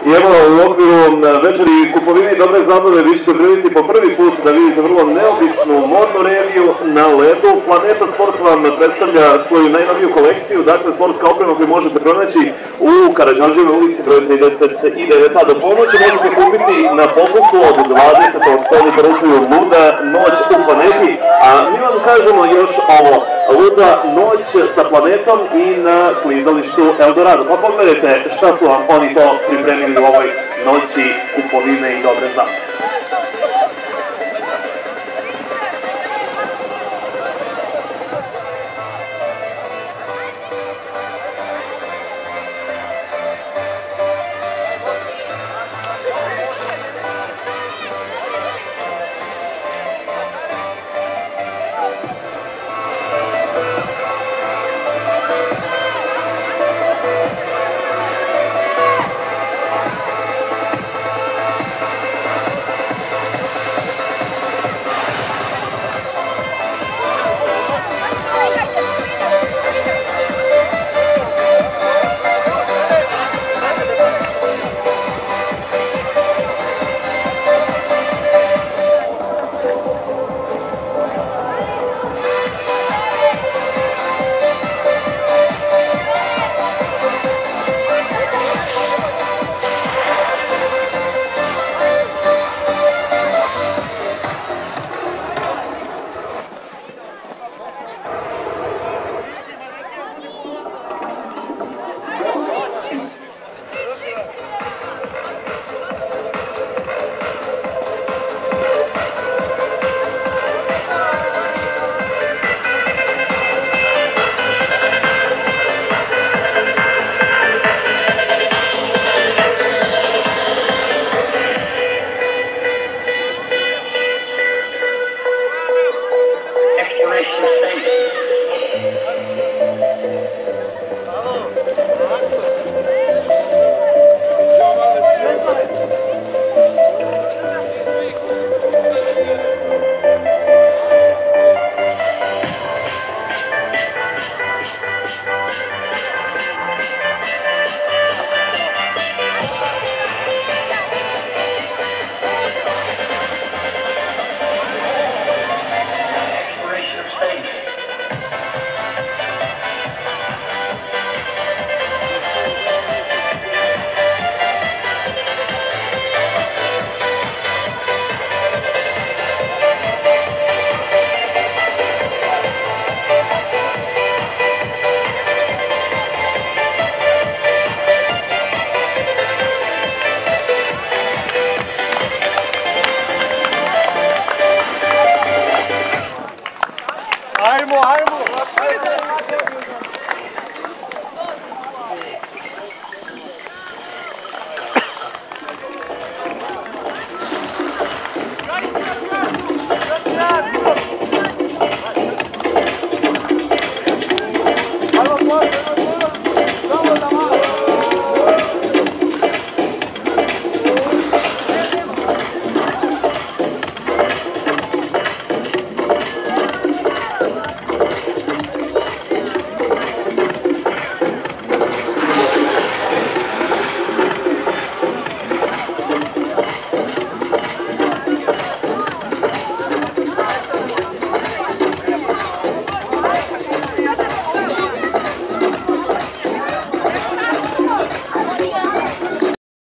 I evo, u okviru večeri kupovine i dobre zabave vi ćete prilici po prvi put da vidite vrlo neobičnu modnu reviju na ledu. Planeta Sport vam predstavlja svoju najnoviju kolekciju, dakle sportska oprema koju možete pronaći u Karađorđevoj ulici broj 39, a do ponoći možete kupiti na popustu od 20 stoli poručuju Luda noć u planeti, a mi vam kažemo još ovo, Luda noć sa planetom i na klizalištu Eldorado. Pa pogledajte šta su vam oni to pripremili u ovoj noći kupovine i dobre zabave.